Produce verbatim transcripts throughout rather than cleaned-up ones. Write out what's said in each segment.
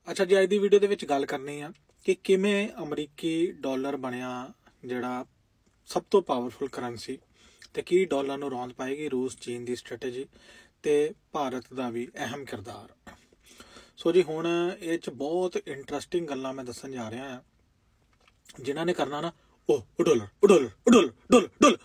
अच्छा जी, अज की वीडियो दे विच गल करनी आ कि किवें अमरीकी डॉलर बनिया जिहड़ा सब तो पावरफुल करंसी ते की डॉलर नूं रौंद पाएगी रूस चीन की स्ट्रैटेजी ते भारत का भी अहम किरदार। सो जी हुण इह च बहुत इंटरस्टिंग गल्लां मैं दस्सण जा रहा हां। जिन्हां ने करना ना ओ डॉलर ओ डॉलर ओ डॉलर डॉलर डॉलर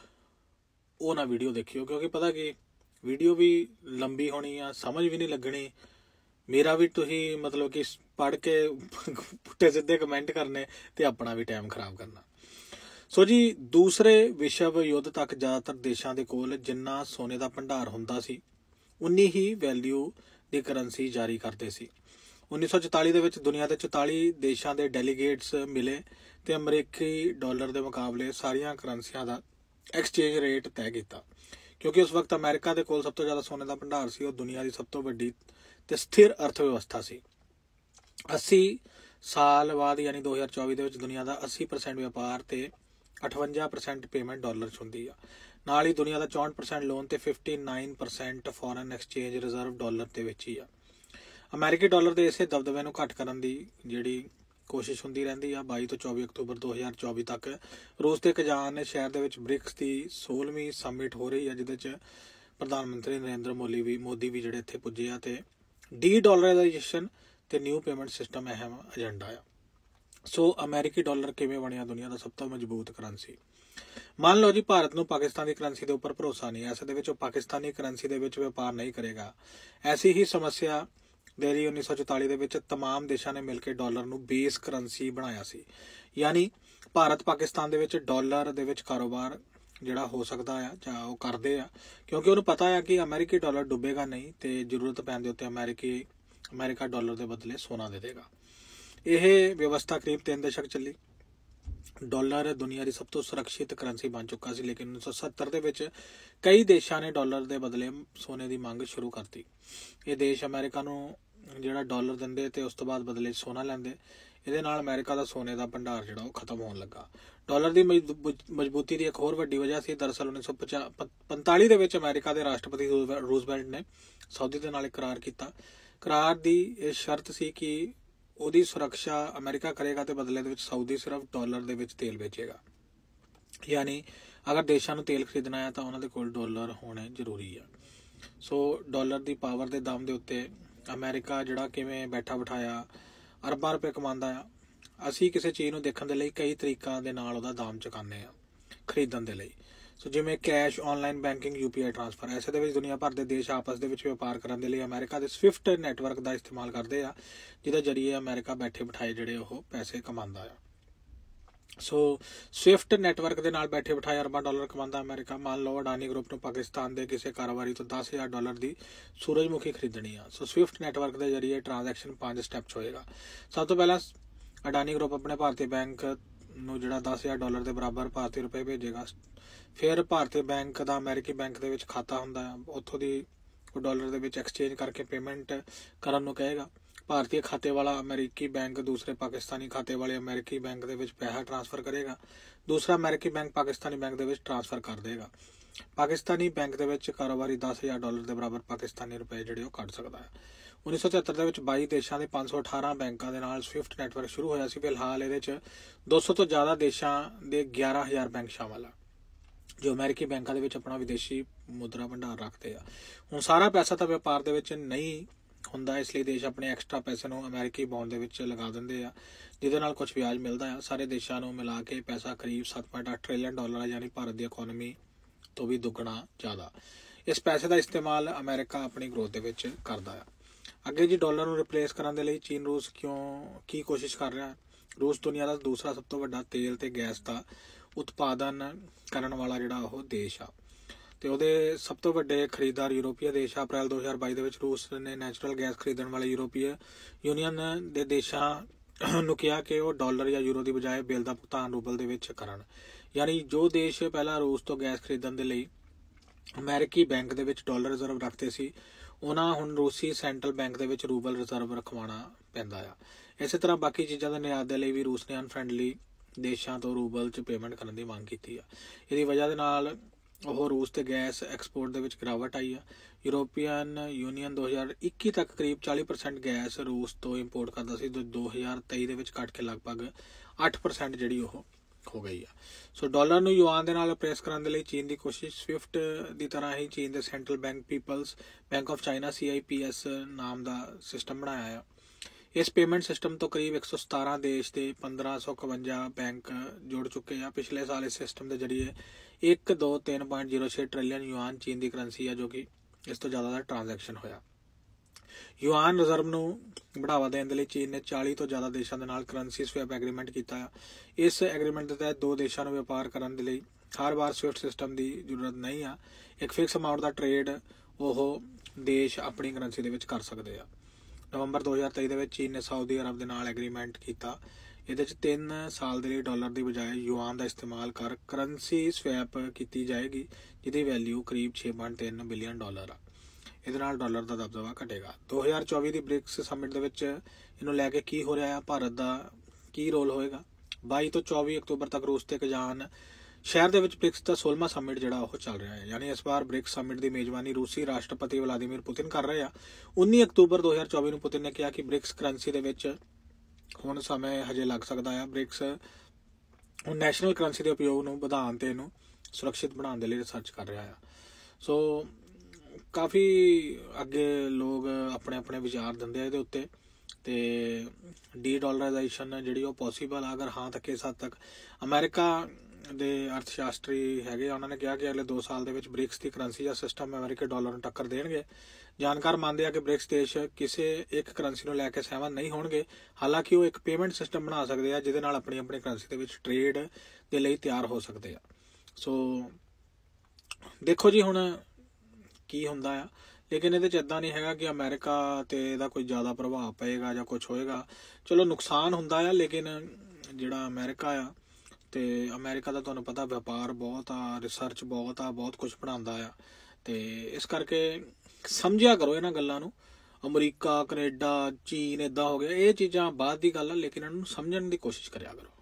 वो ना वीडियो देखियो, क्योंकि पता कि वीडियो भी लंबी होनी आ, समझ भी नहीं लगनी। मेरा भी तुही मतलब कि पढ़ के पुट्ठे सीधे कमेंट करने ते अपना भी टाइम खराब करना। सो जी दूसरे विश्व युद्ध तक ज़्यादातर देशों के कोल जिन्ना सोने का भंडार हुंदा सी उन्नी ही वैल्यू की करंसी जारी करते सी। उन्नीस सौ चौताली दे विच दुनिया के चौताली देशों के डेलीगेट्स मिले ते अमरीकी डॉलर के मुकाबले सारिया करंसियां का एक्सचेंज रेट तय किया, क्योंकि उस वक्त अमेरिका के कोल सब तो ज़्यादा सोने का भंडार सी और दुनिया की सब तो वड्डी ते स्थिर अर्थव्यवस्था सी। अस्सी साल बाद यानी दो हज़ार चौबीस दे विच दुनिया का अस्सी परसेंट व्यापार ते अठवंजा परसेंट पेमेंट डॉलर च हुंदी आ। नाल ही दुनिया का चौंठ परसेंट लोन ते fifty nine percent foreign exchange reserve dollar दे विच ही आ। अमेरिकी डॉलर के इसे दबदबे नूं घट करन दी जिहड़ी कोशिश हुंदी रहिंदी आ। बाई तो चौबीस अक्तूबर दो हज़ार चौबीस तक रूस के कजान शहर दे विच ब्रिक्स की सोलहवीं समिट हो रही है, जिहदे च प्रधानमंत्री नरेंद्र मोदी भी मोदी भी जिहड़े इत्थे पुज्जे आ ते डी डॉलराइजेशन ते न्यू पेमेंट सिस्टम अहम एजेंडा आ। सो अमेरिकी डॉलर किवें बनिया दुनिया का सब तो मजबूत करंसी। मान लो जी भारत नूं पाकिस्तान की करंसी के उपर भरोसा नहीं, ऐसे दे विच पाकिस्तानी करंसी के विच व्यापार नहीं करेगा। ऐसी ही समस्या दे लई उन्नीस सौ चौताली दे विच तमाम देशों ने मिलकर डॉलर नूं बेस करंसी बनाया सी। यानी भारत पाकिस्तान दे विच डॉलर दे विच कारोबार जिहड़ा हो सकता है जां ओह करदे आ, क्योंकि उन्होंने पता है कि अमेरिकी डॉलर डुबेगा नहीं तो जरूरत पैण दे उत्ते अमेरिकी अमेरिका डॉलर के बदले सोना दे देगा। यह व्यवस्था करीब तीन दशक चली। डॉलर दुनिया की सब तो सुरक्षित करंसी बन चुका सी, लेकिन उन्नीस सौ सत्तर दे विच कई देशों ने डॉलर के बदले सोने की मंग शुरू करती। ये देश अमेरिका नूं जिहड़ा डॉलर दिंदे ते उस तो बाद बदले सोना लैंदे। ਇਹਦੇ ਨਾਲ ਅਮਰੀਕਾ ਦਾ ਸੋਨੇ ਦਾ ਭੰਡਾਰ ਜਿਹੜਾ ਉਹ ਖਤਮ ਹੋਣ ਲੱਗਾ। ਡਾਲਰ ਦੀ ਮਜ਼ਬੂਤੀ ਦੀ ਇੱਕ ਹੋਰ ਵੱਡੀ ਵਜ੍ਹਾ ਸੀ ਦਰਅਸਲ ਉੱਨੀ ਸੌ ਪੰਤਾਲੀ ਦੇ ਵਿੱਚ ਅਮਰੀਕਾ ਦੇ ਰਾਸ਼ਟਰਪਤੀ ਰੂਜ਼ਵੈਲਟ ਨੇ ਸਾਊਦੀ ਦੇ ਨਾਲ ਇੱਕ ਕਰਾਰ ਕੀਤਾ। ਕਰਾਰ ਦੀ ਇਹ ਸ਼ਰਤ ਸੀ ਕਿ ਉਹਦੀ ਸੁਰੱਖਿਆ ਅਮਰੀਕਾ ਕਰੇਗਾ ਤੇ ਬਦਲੇ ਦੇ ਵਿੱਚ ਸਾਊਦੀ ਸਿਰਫ ਡਾਲਰ ਦੇ ਵਿੱਚ ਤੇਲ ਵੇਚੇਗਾ। ਯਾਨੀ ਅਗਰ ਦੇਸ਼ਾਂ ਨੂੰ ਤੇਲ ਖਰੀਦਣਾ ਹੈ ਤਾਂ ਉਹਨਾਂ ਦੇ ਕੋਲ ਡਾਲਰ ਹੋਣੇ ਜ਼ਰੂਰੀ ਆ। ਸੋ ਡਾਲਰ ਦੀ ਪਾਵਰ ਦੇ ਦਮ ਦੇ ਉੱਤੇ ਅਮਰੀਕਾ ਜਿਹੜਾ ਕਿਵੇਂ ਬੈਠਾ ਬਿਠਾਇਆ अरबां रुपए कमांदा आ। असी किसी चीज़ नूं देखण दे लई कई तरीकां दे नाल उहदा दाम चुकाने आ खरीदण दे लई। सो जिवें cash, online banking, U P I transfer. ऐसे दे विच दुनिया भर के देश आपस दे विच व्यापार करन दे लई अमेरिका दे स्विफ्ट नैटवर्क का इस्तेमाल करते हैं, जिहदे जरिए अमेरिका बैठे बिठाए जिहड़े ओह पैसे कमांदा आ। सो स्विफ्ट नैटवर्क के नाल बैठे बिठाए अरबां डॉलर कमांदा अमेरिका। मान लो अडानी ग्रुप नूं पाकिस्तान के किसी कारोबारी तो दस हज़ार डॉलर की सूरजमुखी खरीदनी आ। सो स्विफ्ट नैटवर्क के जरिए ट्रांजैक्शन पांच स्टैप होएगा। सब तो पहला अडानी ग्रुप अपने भारतीय बैंक नूं जिहड़ा दस हज़ार डॉलर के बराबर भारतीय रुपए भेजेगा। फिर भारतीय बैंक का अमेरिकी बैंक के विच खाता हुंदा है, उत्थों दी डॉलर के विच एक्सचेंज करके पेमेंट करन नूं कहेगा। भारतीय खाते वाला अमेरिकी बैंक दूसरे पाकिस्तानी खाते वाले अमेरिकी बैंक के विच पैसा ट्रांसफर करेगा। दूसरा अमेरिकी बैंक पाकिस्तानी बैंक के विच ट्रांसफर कर देगा। पाकिस्तानी बैंक के विच कारोबारी दस हज़ार डॉलर के बराबर पाकिस्तानी रुपए जिहड़े ओह कढ सकदा है। उन्नीस सौ तिहत्तर के विच बाई देशों के पाँच सौ अठारह बैंकों के नाल स्विफ्ट नैटवर्क शुरू होया सी। फिलहाल ये दो सौ तो ज़्यादा देशों के ग्यारह हज़ार बैंक शामिल है जो अमेरिकी बैंकों के विच अपना विदेशी मुद्रा भंडार रखते हैं। हुण सारा पैसा तो व्यापार के विच नहीं हुंदा, इसलिए देश अपने एक्सट्रा पैसे नूं अमेरिकी बॉन्ड दे विच लगा दिंदे आ, जिहदे नाल कुछ ब्याज मिलदा है। सारे देशों नूं मिला के पैसा करीब सत्त पॉइंट अठ ट्रिलियन डॉलर है, यानी भारत की इकोनॉमी तो भी दुगना ज़्यादा। इस पैसे का इस्तेमाल अमेरिका अपनी ग्रोथ दे विच करदा है। अगे जी डॉलर नूं रिप्लेस करने के लिए चीन रूस क्यों की कोशिश कर रहा है। रूस दुनिया का दूसरा सब तो वड्डा तेल ते गैस का उत्पादन करने वाला जिहड़ा ओह देश आ ते उहदे सब तो वड्डे खरीदार यूरोपीय देश आ। अप्रैल दो हज़ार बाईस दे विच रूस ने नैचुरल गैस खरीदण वाले यूरोपीय यूनीयन दे देशां नूं कहा कि वह डॉलर या यूरो की बजाय बिल का भुगतान रूबल दे विच करन। यानी जो देश पहला रूस तो गैस खरीदण दे लई अमेरिकी बैंक दे विच डॉलर रिजर्व रखते सी, उन्हां हुण रूसी सेंट्रल बैंक दे विच रूबल रिजर्व रखवाना पैंदा आ। इस तरह बाकी चीज़ों के निर्यात के लिए भी रूस ने अनफ्रेंडली देशों तो रूबल च पेमेंट करने की मांग की है। इसकी वजह के नाल ओह रूस ते गैस एक्सपोर्ट दे विच गिरावट आई है। यूरोपीयन यूनीਅन दो हज़ार इक्की तक करीब चालीस परसेंट गैस रूस तो इंपोर्ट करता ਸੀ ਤੇ दो हज़ार तेईस ਦੇ ਵਿੱਚ ਘਟ ਕੇ ਲਗਭਗ ਅੱਠ परसेंट ਜਿਹੜੀ ਉਹ ਹੋ ਗਈ ਆ। ਸੋ ਡਾਲਰ ਨੂੰ ਯੂਆਨ ਦੇ ਨਾਲ ਰਿਪਲੇਸ ਕਰਨ ਦੇ ਲਈ ਚੀਨ ਦੀ ਕੋਸ਼ਿਸ਼। ਸਵਿਫਟ ਦੀ ਤਰ੍ਹਾਂ ਹੀ ਚੀਨ ਦੇ central bank People's Bank of China C I P S ਨਾਮ ਦਾ ਸਿਸਟਮ ਬਣਾਇਆ ਆ। ਇਸ ਪੇਮੈਂਟ ਸਿਸਟਮ ਤੋਂ ਕਰੀਬ ਇੱਕ ਸੌ ਸਤਾਰਾਂ ਦੇਸ਼ ਦੇ ਪੰਦਰਾਂ ਸੌ ਇਕਵੰਜਾ ਬੈਂਕ ਜੁੜ ਚੁੱਕੇ ਆ। ਪਿਛਲੇ ਸਾਲ ਇਸ ਸਿਸਟਮ ਦੇ ਜਰੀਏ ਇੱਕ ਦੋ ਤਿੰਨ ਪੁਆਇੰਟ ਜ਼ੀਰੋ ਛੇ ਟ੍ਰਿਲੀਅਨ ਯੂਆਨ ਚੀਨ ਦੀ ਕਰੰਸੀ ਆ, ਜੋ ਕਿ ਇਸ ਤੋਂ ਜ਼ਿਆਦਾ ਦਾ ਟ੍ਰਾਂਜੈਕਸ਼ਨ ਹੋਇਆ। ਯੂਆਨ ਰਿਜ਼ਰਵ ਨੂੰ बढ़ावा देने के लिए चीन ने चालीस तो ज़्यादा देशों के नाल करंसी स्वैप एग्रीमेंट किया। इस एग्रीमेंट के तहत दो देशों को व्यापार करने के लिए हर बार स्विफ्ट सिस्टम की जरूरत नहीं आ। एक फिक्स अमाउंट का ट्रेड वो देश अपनी करंसी के कर सकते हैं। नवंबर दो हज़ार तेईस के चीन ने सऊदी अरब के नाल एग्रीमेंट किया। ये तीन साल के लिए डॉलर की बजाय युआन का इस्तेमाल कर करंसी स्वैप की जाएगी, जिसकी वैल्यू करीब छे पॉइंट तीन बिलियन डॉलर आ। ਇਹਦੇ ਨਾਲ ਡਾਲਰ ਦਾ ਦਬਦਬਾ ਘਟੇਗਾ। ਦੋ ਹਜ਼ਾਰ ਚੌਵੀ ਦੀ ਬ੍ਰਿਕਸ ਸਮਿਟ ਦੇ ਵਿੱਚ ਇਹਨੂੰ ਲੈ ਕੇ ਕੀ ਹੋ ਰਿਹਾ ਹੈ, ਭਾਰਤ ਦਾ ਕੀ ਰੋਲ ਹੋਏਗਾ। ਬਾਈ ਤੋਂ ਚੌਵੀ ਅਕਤੂਬਰ ਤੱਕ ਰੂਸ ਤੇ ਕਜ਼ਾਨ ਸ਼ਹਿਰ ਦੇ ਵਿੱਚ ਬ੍ਰਿਕਸ ਦਾ ਸੋਲ੍ਹਵਾਂ ਸਮਿਟ ਜਿਹੜਾ ਉਹ ਚੱਲ ਰਿਹਾ ਹੈ। ਯਾਨੀ ਇਸ ਵਾਰ ਬ੍ਰਿਕਸ ਸਮਿਟ ਦੀ ਮੇਜ਼ਬਾਨੀ ਰੂਸੀ ਰਾਸ਼ਟਰਪਤੀ ਵਲਾਦੀਮੀਰ ਪੁਤਿਨ ਕਰ ਰਹੇ ਆ। ਉੱਨੀ ਅਕਤੂਬਰ ਦੋ ਹਜ਼ਾਰ ਚੌਵੀ ਨੂੰ ਪੁਤਿਨ ਨੇ ਕਿਹਾ ਕਿ ਬ੍ਰਿਕਸ ਕਰੰਸੀ ਦੇ ਵਿੱਚ ਹੁਣ ਸਮੇਂ ਹਜੇ ਲੱਗ ਸਕਦਾ ਆ। ਬ੍ਰਿਕਸ ਹੁਣ ਨੈਸ਼ਨਲ ਕਰੰਸੀ ਦੇ ਉਪਯੋਗ ਨੂੰ ਵਧਾਉਣ ਤੇ ਇਹਨੂੰ ਸੁਰੱਖਿਅਤ ਬਣਾਉਣ ਦੇ ਲਈ ਰਿਸਰਚ ਕਰ ਰਿਹਾ ਆ। ਸੋ ਕਾਫੀ ਅੱਗੇ ਲੋਕ ਆਪਣੇ ਆਪਣੇ ਵਿਚਾਰ ਦਿੰਦੇ ਆ ਇਹਦੇ ਉੱਤੇ, ਤੇ ਡੀ ਡਾਲਰਾਈਜੇਸ਼ਨ ਜਿਹੜੀ ਉਹ ਪੋਸੀਬਲ ਆ। ਅਗਰ ਹਾਂ ਤਾਂ ਕਿਸ ਹੱਦ ਤੱਕ। ਅਮਰੀਕਾ ਦੇ ਅਰਥ ਸ਼ਾਸਤਰੀ ਹੈਗੇ ਆ, ਉਹਨਾਂ ਨੇ ਕਿਹਾ ਕਿ ਅਗਲੇ ਦੋ ਸਾਲ ਦੇ ਵਿੱਚ ਬ੍ਰਿਕਸ ਦੀ ਕਰੰਸੀ ਜਾਂ ਸਿਸਟਮ ਅਮਰੀਕੀ ਡਾਲਰ ਨੂੰ ਟੱਕਰ ਦੇਣਗੇ। ਜਾਣਕਾਰ ਮੰਨਦੇ ਆ ਕਿ ਬ੍ਰਿਕਸ ਦੇਸ਼ ਕਿਸੇ ਇੱਕ ਕਰੰਸੀ ਨੂੰ ਲੈ ਕੇ ਸਹਿਮਤ ਨਹੀਂ ਹੋਣਗੇ। ਹਾਲਾਂਕਿ ਉਹ ਇੱਕ ਪੇਮੈਂਟ ਸਿਸਟਮ ਬਣਾ ਸਕਦੇ ਆ ਜਿਹਦੇ ਨਾਲ ਆਪਣੀ ਆਪਣੀ ਕਰੰਸੀ ਦੇ ਵਿੱਚ ਟ੍ਰੇਡ ਦੇ ਲਈ ਤਿਆਰ ਹੋ ਸਕਦੇ ਆ। ਸੋ ਦੇਖੋ ਜੀ ਹੁਣ ਕੀ ਹੁੰਦਾ ਆ, ਲੇਕਿਨ ਇਹਦੇ 'ਚ ਇੱਦਾਂ ਨਹੀਂ ਹੈਗਾ ਕਿ ਅਮਰੀਕਾ 'ਤੇ ਇਹਦਾ ਕੋਈ ਜ਼ਿਆਦਾ ਪ੍ਰਭਾਵ ਪਏਗਾ ਜਾਂ ਕੁਛ ਹੋਏਗਾ। ਚਲੋ ਨੁਕਸਾਨ ਹੁੰਦਾ ਆ, ਲੇਕਿਨ ਜਿਹੜਾ ਅਮਰੀਕਾ ਆ ਤੇ ਅਮਰੀਕਾ ਦਾ ਤੁਹਾਨੂੰ ਪਤਾ ਵਪਾਰ ਬਹੁਤ ਆ, ਰਿਸਰਚ ਬਹੁਤ ਆ, ਬਹੁਤ ਕੁਛ ਬਣਾਉਂਦਾ ਆ, ਤੇ ਇਸ ਕਰਕੇ ਸਮਝਿਆ ਕਰੋ ਇਹਨਾਂ ਗੱਲਾਂ ਨੂੰ। ਅਮਰੀਕਾ, ਕੈਨੇਡਾ, ਚੀਨ ਇੱਦਾਂ ਹੋ ਗਿਆ, ਇਹ ਚੀਜ਼ਾਂ ਬਾਅਦ ਦੀ ਗੱਲ ਆ, ਲੇਕਿਨ ਇਹਨਾਂ ਨੂੰ ਸਮਝਣ ਦੀ ਕੋਸ਼ਿਸ਼ ਕਰਿਆ ਕਰੋ।